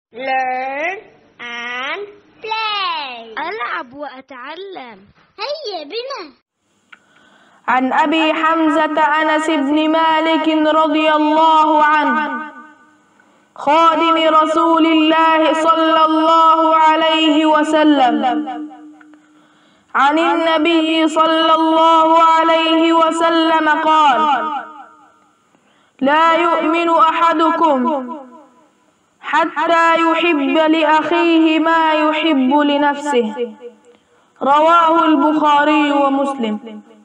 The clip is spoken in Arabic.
learn and play. ألعب وأتعلم. هيا بنا. عن أبي حمزة أنس بن مالك رضي الله عنه خادم رسول الله صلى الله عليه وسلم عن النبي صلى الله عليه وسلم قال: لا يؤمن أحدكم حتى يحب لأخيه ما يحب لنفسه. رواه البخاري ومسلم.